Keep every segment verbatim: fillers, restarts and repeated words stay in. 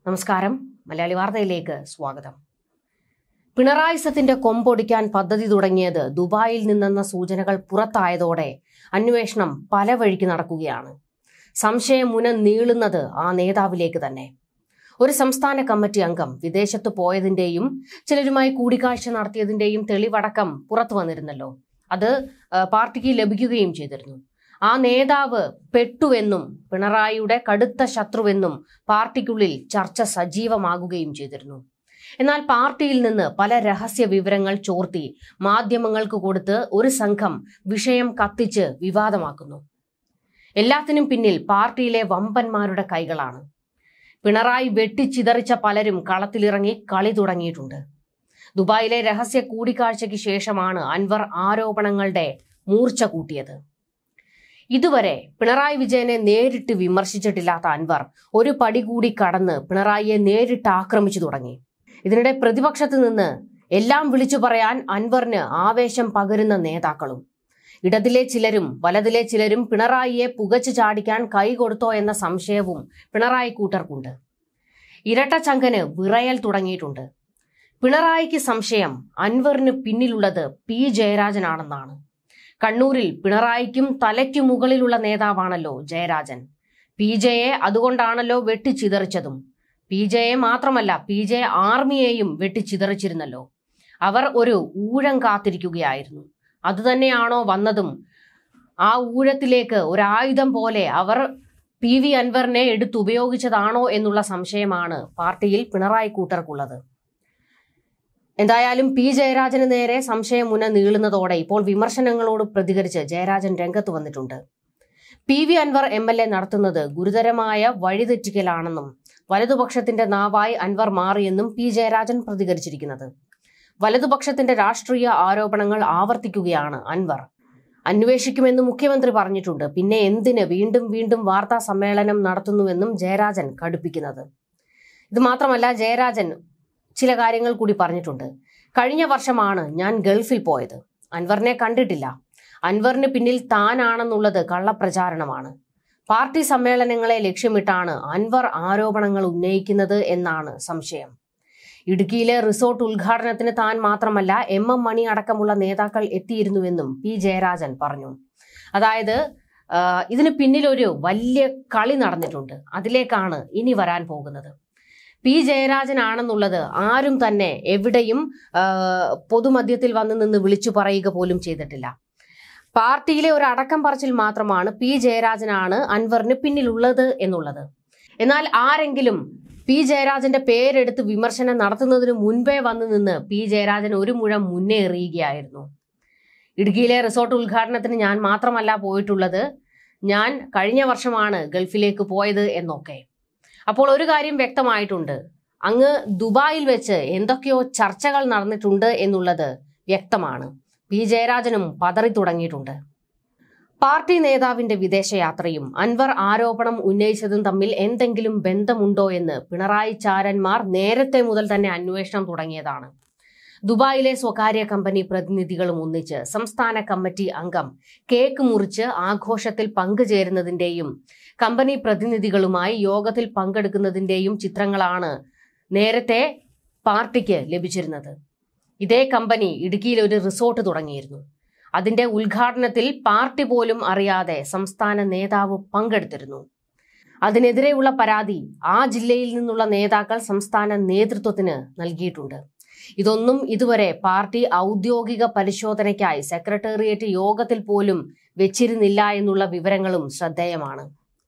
നമസ്കാരം. മലയാളി വാർത്തയിലേക്ക് സ്വാഗതം. പിണറായി സത്തിന്റെ കൊമ്പൊടിക്കാൻ പദ്ധതി തുടങ്ങിയത് ദുബായിൽ നിന്നെന്ന സൂചനകൾ പുറത്തായതോടെ അന്വേഷണം പല വഴിക്ക് നടക്കുകയാണ്. സംശയം മുന നീളുന്നത് ആ നേതാവിലേക്ക് തന്നെ. ഒരു സംസ്ഥാന കമ്മിറ്റി അംഗം വിദേശത്ത് പോയതിന്റെയും ചിലരുമായി കൂടിക്കാഴ്ച നടത്തിയതിന്റെയും തെളിവടക്കം പുറത്തു വന്നിരുന്നല്ലോ. അത് പാർട്ടിക്ക് ലഭിക്കുകയും ചെയ്തിരുന്നു. ആ നേതാവ് പെട്ടുവെന്നും പിണറായിയുടെ കടുത്ത ശത്രുവെന്നും പാർട്ടിക്കുള്ളിൽ ചർച്ച സജീവമാകുകയും ചെയ്തിരുന്നു. എന്നാൽ പാർട്ടിയിൽ നിന്ന് പല രഹസ്യ വിവരങ്ങൾ ചോർത്തി മാധ്യമങ്ങൾക്ക് കൊടുത്ത് ഒരു സംഘം വിഷയം കത്തിച്ച് വിവാദമാക്കുന്നു. എല്ലാത്തിനും പിന്നിൽ പാർട്ടിയിലെ വമ്പന്മാരുടെ കൈകളാണ്. പിണറായി വെട്ടിച്ചിതറിച്ച പലരും കളത്തിലിറങ്ങി കളി തുടങ്ങിയിട്ടുണ്ട്. ദുബായിലെ രഹസ്യ കൂടിക്കാഴ്ചയ്ക്ക് ശേഷമാണ് അൻവർ ആരോപണങ്ങളുടെ മൂർച്ച കൂട്ടിയത്. ഇതുവരെ പിണറായി വിജയനെ നേരിട്ട് വിമർശിച്ചിട്ടില്ലാത്ത അൻവർ ഒരു പടി കൂടി കടന്ന് പിണറായിയെ നേരിട്ട് ആക്രമിച്ചു തുടങ്ങി. ഇതിനിടെ പ്രതിപക്ഷത്ത് നിന്ന് എല്ലാം വിളിച്ചു പറയാൻ അൻവറിന് ആവേശം പകരുന്ന നേതാക്കളും, ഇടതിലെ ചിലരും വലതിലെ ചിലരും പിണറായിയെ പുകച്ചു ചാടിക്കാൻ കൈകൊടുത്തോ എന്ന സംശയവും പിണറായി കൂട്ടർക്കുണ്ട്. ഇരട്ടച്ചങ്കന് വിറയൽ തുടങ്ങിയിട്ടുണ്ട്. പിണറായിക്ക് സംശയം അൻവറിന് പിന്നിലുള്ളത് പി ജയരാജനാണെന്നാണ്. കണ്ണൂരിൽ പിണറായിക്കും തലയ്ക്കു മുകളിലുള്ള നേതാവാണല്ലോ ജയരാജൻ. പി ജെയെ അതുകൊണ്ടാണല്ലോ വെട്ടിച്ചിതറിച്ചതും. പി ജെയെ മാത്രമല്ല, പി ജെ ആർമിയെയും വെട്ടിച്ചിതറിച്ചിരുന്നല്ലോ. അവർ ഒരു ഊഴം കാത്തിരിക്കുകയായിരുന്നു. അതുതന്നെയാണോ വന്നതും? ആ ഊഴത്തിലേക്ക് ഒരായുധം പോലെ അവർ പി വി അൻവറിനെ എടുത്തുപയോഗിച്ചതാണോ എന്നുള്ള സംശയമാണ് പാർട്ടിയിൽ പിണറായി കൂട്ടർക്കുള്ളത്. എന്തായാലും പി ജയരാജന് നേരെ സംശയം മുന നീളുന്നതോടെ ഇപ്പോൾ വിമർശനങ്ങളോട് പ്രതികരിച്ച് ജയരാജൻ രംഗത്ത് വന്നിട്ടുണ്ട്. P V Anvar M L A നടത്തുന്നത് ഗുരുതരമായ വഴിതെറ്റിക്കലാണെന്നും വലതുപക്ഷത്തിന്റെ നാവായി അൻവർ മാറിയെന്നും പി ജയരാജൻ പ്രതികരിച്ചിരിക്കുന്നത്. വലതുപക്ഷത്തിന്റെ രാഷ്ട്രീയ ആരോപണങ്ങൾ ആവർത്തിക്കുകയാണ് അൻവർ. അന്വേഷിക്കുമെന്ന് മുഖ്യമന്ത്രി പറഞ്ഞിട്ടുണ്ട്. പിന്നെ എന്തിന് വീണ്ടും വീണ്ടും വാർത്താ സമ്മേളനം നടത്തുന്നുവെന്നും ജയരാജൻ കടുപ്പിക്കുന്നത്. ഇത് മാത്രമല്ല, ജയരാജൻ ചില കാര്യങ്ങൾ കൂടി പറഞ്ഞിട്ടുണ്ട്. കഴിഞ്ഞ വർഷമാണ് ഞാൻ ഗൾഫിൽ പോയത്. അൻവറിനെ കണ്ടിട്ടില്ല. അൻവറിന് പിന്നിൽ താനാണെന്നുള്ളത് കള്ളപ്രചാരണമാണ്. പാർട്ടി സമ്മേളനങ്ങളെ ലക്ഷ്യമിട്ടാണ് അൻവർ ആരോപണങ്ങൾ ഉന്നയിക്കുന്നത് എന്നാണ് സംശയം. ഇടുക്കിയിലെ റിസോർട്ട് ഉദ്ഘാടനത്തിന് താൻ മാത്രമല്ല എം എം മണി അടക്കമുള്ള നേതാക്കൾ എത്തിയിരുന്നുവെന്നും പി ജയരാജൻ പറഞ്ഞു. അതായത് ഇതിന് പിന്നിലൊരു വലിയ കളി നടന്നിട്ടുണ്ട്. അതിലേക്കാണ് ഇനി വരാൻ പോകുന്നത്. പി ജയരാജനാണെന്നുള്ളത് ആരും തന്നെ എവിടെയും പൊതുമധ്യത്തിൽ വന്ന് നിന്ന് വിളിച്ചു പറയുക പോലും ചെയ്തിട്ടില്ല. പാർട്ടിയിലെ ഒരു അടക്കം പറച്ചിൽ മാത്രമാണ് പി ജയരാജനാണ് അൻവറിന് പിന്നിലുള്ളത് എന്നുള്ളത്. എന്നാൽ ആരെങ്കിലും പി ജയരാജന്റെ പേരെടുത്ത് വിമർശനം നടത്തുന്നതിന് മുൻപേ വന്ന് നിന്ന് പി ജയരാജൻ ഒരു മുഴം മുന്നേ എറിയുകയായിരുന്നു. ഇടുക്കിയിലെ റിസോർട്ട് ഉദ്ഘാടനത്തിന് ഞാൻ മാത്രമല്ല പോയിട്ടുള്ളത്, ഞാൻ കഴിഞ്ഞ വർഷമാണ് ഗൾഫിലേക്ക് പോയത് എന്നൊക്കെ. അപ്പോൾ ഒരു കാര്യം വ്യക്തമായിട്ടുണ്ട്. അങ്ങ് ദുബായിൽ വെച്ച് എന്തൊക്കെയോ ചർച്ചകൾ നടന്നിട്ടുണ്ട് എന്നുള്ളത് വ്യക്തമാണ്. പി ജയരാജനും പതറി തുടങ്ങിയിട്ടുണ്ട്. പാർട്ടി നേതാവിന്റെ വിദേശയാത്രയും അൻവർ ആരോപണം ഉന്നയിച്ചതും തമ്മിൽ എന്തെങ്കിലും ബന്ധമുണ്ടോ എന്ന് പിണറായി ചാരന്മാർ നേരത്തെ മുതൽ തന്നെ അന്വേഷണം തുടങ്ങിയതാണ്. ദുബായിലെ സ്വകാര്യ കമ്പനി പ്രതിനിധികളും ഒന്നിച്ച് സംസ്ഥാന കമ്മിറ്റി അംഗം കേക്ക് മുറിച്ച് ആഘോഷത്തിൽ പങ്കുചേരുന്നതിന്റെയും കമ്പനി പ്രതിനിധികളുമായി യോഗത്തിൽ പങ്കെടുക്കുന്നതിന്റെയും ചിത്രങ്ങളാണ് നേരത്തെ പാർട്ടിക്ക് ലഭിച്ചിരുന്നത്. ഇതേ കമ്പനി ഇടുക്കിയിൽ ഒരു റിസോർട്ട് തുടങ്ങിയിരുന്നു. അതിന്റെ ഉദ്ഘാടനത്തിൽ പാർട്ടി പോലും അറിയാതെ സംസ്ഥാന നേതാവ് പങ്കെടുത്തിരുന്നു. അതിനെതിരെയുള്ള പരാതി ആ ജില്ലയിൽ നിന്നുള്ള നേതാക്കൾ സംസ്ഥാന നേതൃത്വത്തിന് നൽകിയിട്ടുണ്ട്. ഇതൊന്നും ഇതുവരെ പാർട്ടി ഔദ്യോഗിക പരിശോധനയ്ക്കായി സെക്രട്ടേറിയറ്റ് യോഗത്തിൽ പോലും വെച്ചിരുന്നില്ല എന്നുള്ള വിവരങ്ങളും ശ്രദ്ധേയമാണ്.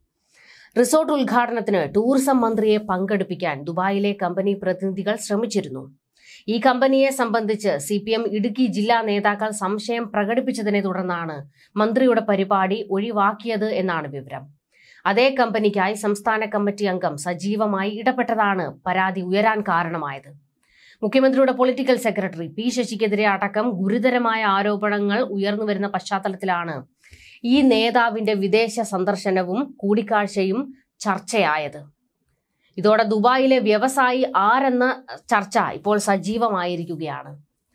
റിസോർട്ട് ഉദ്ഘാടനത്തിന് ടൂറിസം മന്ത്രിയെ പങ്കെടുപ്പിക്കാൻ ദുബായിലെ കമ്പനി പ്രതിനിധികൾ ശ്രമിച്ചിരുന്നു. ഈ കമ്പനിയെ സംബന്ധിച്ച് സി പി എം ഇടുക്കി ജില്ലാ നേതാക്കൾ സംശയം പ്രകടിപ്പിച്ചതിനെ തുടർന്നാണ് മന്ത്രിയുടെ പരിപാടി ഒഴിവാക്കിയത് എന്നാണ് വിവരം. അതേ കമ്പനിക്കായി സംസ്ഥാന കമ്മിറ്റി അംഗം സജീവമായി ഇടപെട്ടതാണ് പരാതി ഉയരാൻ കാരണമായത്. മുഖ്യമന്ത്രിയുടെ പൊളിറ്റിക്കൽ സെക്രട്ടറി പി ശശിക്കെതിരെ അടക്കം ഗുരുതരമായ ആരോപണങ്ങൾ ഉയർന്നുവരുന്ന പശ്ചാത്തലത്തിലാണ് ഈ നേതാവിന്റെ വിദേശ സന്ദർശനവും കൂടിക്കാഴ്ചയും ചർച്ചയായത്. ഇതോടെ ദുബായിലെ വ്യവസായി ആരെന്ന ചർച്ച ഇപ്പോൾ സജീവമായിരിക്കുകയാണ്.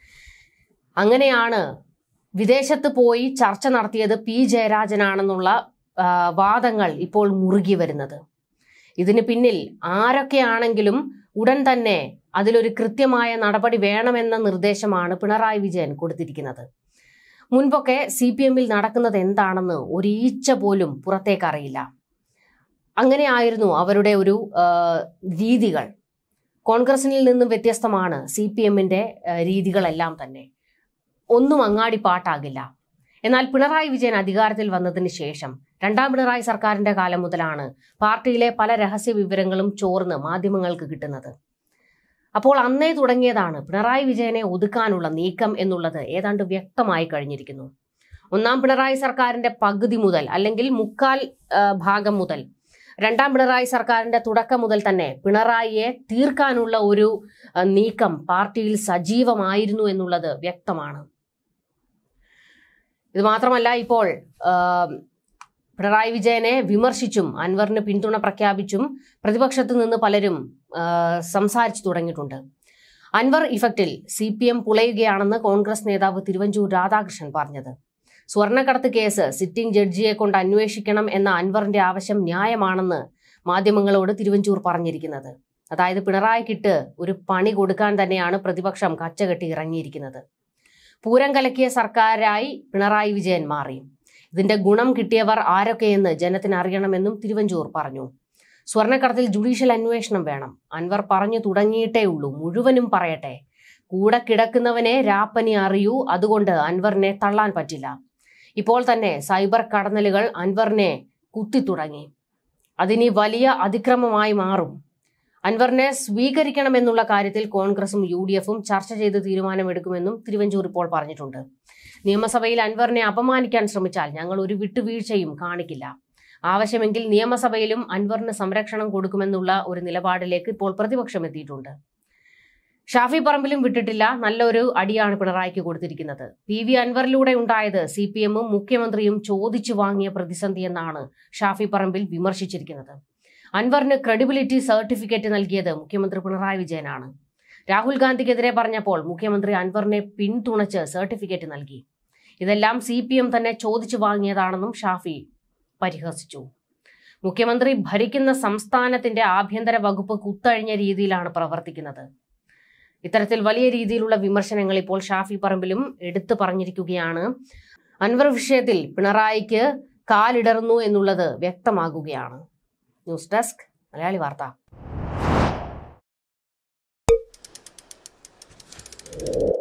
അങ്ങനെയാണ് വിദേശത്ത് പോയി ചർച്ച നടത്തിയത് പി ജയരാജനാണെന്നുള്ള വാദങ്ങൾ ഇപ്പോൾ മുറുകി വരുന്നത്. ഇതിന് പിന്നിൽ ആരൊക്കെയാണെങ്കിലും ഉടൻ തന്നെ അതിലൊരു കൃത്യമായ നടപടി വേണമെന്ന നിർദ്ദേശമാണ് പിണറായി വിജയൻ കൊടുത്തിരിക്കുന്നത്. മുൻപൊക്കെ സി പി എമ്മിൽ നടക്കുന്നത് എന്താണെന്ന് ഒരീച്ച പോലും പുറത്തേക്ക് അറിയില്ല. അങ്ങനെയായിരുന്നു അവരുടെ ഒരു രീതികൾ. കോൺഗ്രസിൽ നിന്നും വ്യത്യസ്തമാണ് സി പി എമ്മിന്റെ രീതികളെല്ലാം തന്നെ. ഒന്നും അങ്ങാടി പാട്ടാകില്ല. എന്നാൽ പിണറായി വിജയൻ അധികാരത്തിൽ വന്നതിന് ശേഷം രണ്ടാം പിണറായി സർക്കാരിന്റെ കാലം മുതലാണ് പാർട്ടിയിലെ പല രഹസ്യ വിവരങ്ങളും ചോർന്ന് മാധ്യമങ്ങൾക്ക് കിട്ടുന്നത്. അപ്പോൾ അന്നേ തുടങ്ങിയതാണ് പിണറായി വിജയനെ ഒതുക്കാനുള്ള നീക്കം എന്നുള്ളത് ഏതാണ്ട് വ്യക്തമായി കഴിഞ്ഞിരിക്കുന്നു. ഒന്നാം പിണറായി സർക്കാരിന്റെ പകുതി മുതൽ അല്ലെങ്കിൽ മുക്കാൽ ഭാഗം മുതൽ രണ്ടാം പിണറായി സർക്കാരിന്റെ തുടക്കം മുതൽ തന്നെ പിണറായിയെ തീർക്കാനുള്ള ഒരു നീക്കം പാർട്ടിയിൽ സജീവമായിരുന്നു എന്നുള്ളത് വ്യക്തമാണ്. ഇത് മാത്രമല്ല, ഇപ്പോൾ പിണറായി വിജയനെ വിമർശിച്ചും അൻവറിന് പിന്തുണ പ്രഖ്യാപിച്ചും പ്രതിപക്ഷത്ത് നിന്ന് പലരും സംസാരിച്ചു തുടങ്ങിയിട്ടുണ്ട്. അൻവർ ഇഫക്റ്റിൽ സി പി എം പുളയുകയാണെന്ന് കോൺഗ്രസ് നേതാവ് തിരുവഞ്ചൂർ രാധാകൃഷ്ണൻ പറഞ്ഞത്. സ്വർണ്ണക്കടത്ത് കേസ് സിറ്റിംഗ് ജഡ്ജിയെ കൊണ്ട് അന്വേഷിക്കണം എന്ന അൻവറിന്റെ ആവശ്യം ന്യായമാണെന്ന് മാധ്യമങ്ങളോട് തിരുവഞ്ചൂർ പറഞ്ഞിരിക്കുന്നത്. അതായത് പിണറായിക്കിട്ട് ഒരു പണി കൊടുക്കാൻ തന്നെയാണ് പ്രതിപക്ഷം കച്ചകെട്ടി ഇറങ്ങിയിരിക്കുന്നത്. പൂരം കലക്കിയ സർക്കാരായി പിണറായി വിജയൻ മാറി. ഇതിന്റെ ഗുണം കിട്ടിയവർ ആരൊക്കെയെന്ന് ജനത്തിന് അറിയണമെന്നും തിരുവഞ്ചൂർ പറഞ്ഞു. സ്വർണ്ണക്കടത്തിൽ ജുഡീഷ്യൽ അന്വേഷണം വേണം. അൻവർ പറഞ്ഞു തുടങ്ങിയിട്ടേ ഉള്ളൂ, മുഴുവനും പറയട്ടെ. കൂടെ കിടക്കുന്നവനെ രാപ്പനി അറിയൂ, അതുകൊണ്ട് അൻവറിനെ തള്ളാൻ പറ്റില്ല. ഇപ്പോൾ തന്നെ സൈബർ കടന്നലുകൾ അൻവറിനെ കുത്തിത്തുടങ്ങി. അതിനി വലിയ അതിക്രമമായി മാറും. അൻവറിനെ സ്വീകരിക്കണമെന്നുള്ള കാര്യത്തിൽ കോൺഗ്രസും യു ഡി എഫും ചർച്ച ചെയ്ത് തീരുമാനമെടുക്കുമെന്നും തിരുവഞ്ചൂർ ഇപ്പോൾ പറഞ്ഞിട്ടുണ്ട്. നിയമസഭയിൽ അൻവറിനെ അപമാനിക്കാൻ ശ്രമിച്ചാൽ ഞങ്ങൾ ഒരു വിട്ടുവീഴ്ചയും കാണിക്കില്ല. ആവശ്യമെങ്കിൽ നിയമസഭയിലും അൻവറിന് സംരക്ഷണം കൊടുക്കുമെന്നുള്ള ഒരു നിലപാടിലേക്ക് ഇപ്പോൾ പ്രതിപക്ഷം എത്തിയിട്ടുണ്ട്. ഷാഫി പറമ്പിലും വിട്ടിട്ടില്ല. നല്ലൊരു അടിയാണ് പിണറായിക്ക് കൊടുത്തിരിക്കുന്നത്. പി വി അൻവറിലൂടെ ഉണ്ടായത് സി പി എമ്മും മുഖ്യമന്ത്രിയും ചോദിച്ചു വാങ്ങിയ പ്രതിസന്ധി എന്നാണ് ഷാഫി പറമ്പിൽ വിമർശിച്ചിരിക്കുന്നത്. അൻവറിന് ക്രെഡിബിലിറ്റി സർട്ടിഫിക്കറ്റ് നൽകിയത് മുഖ്യമന്ത്രി പിണറായി വിജയനാണ്. രാഹുൽ ഗാന്ധിക്കെതിരെ പറഞ്ഞപ്പോൾ മുഖ്യമന്ത്രി അൻവറിനെ പിന്തുണച്ച് സർട്ടിഫിക്കറ്റ് നൽകി. ഇതെല്ലാം സി പി എം തന്നെ ചോദിച്ചു വാങ്ങിയതാണെന്നും ഷാഫി പരിഹസിച്ചു. മുഖ്യമന്ത്രി ഭരിക്കുന്ന സംസ്ഥാനത്തിന്റെ ആഭ്യന്തര വകുപ്പ് കുത്തഴിഞ്ഞ രീതിയിലാണ് പ്രവർത്തിക്കുന്നത്. ഇത്തരത്തിൽ വലിയ രീതിയിലുള്ള വിമർശനങ്ങൾ ഇപ്പോൾ ഷാഫി പറമ്പിലും എടുത്തു പറഞ്ഞിരിക്കുകയാണ്. അൻവർ വിഷയത്തിൽ പിണറായിക്ക് കാലിടറുന്നു എന്നുള്ളത് വ്യക്തമാകുകയാണ്. ന്യൂസ് ഡെസ്ക് മലയാളി വാർത്ത.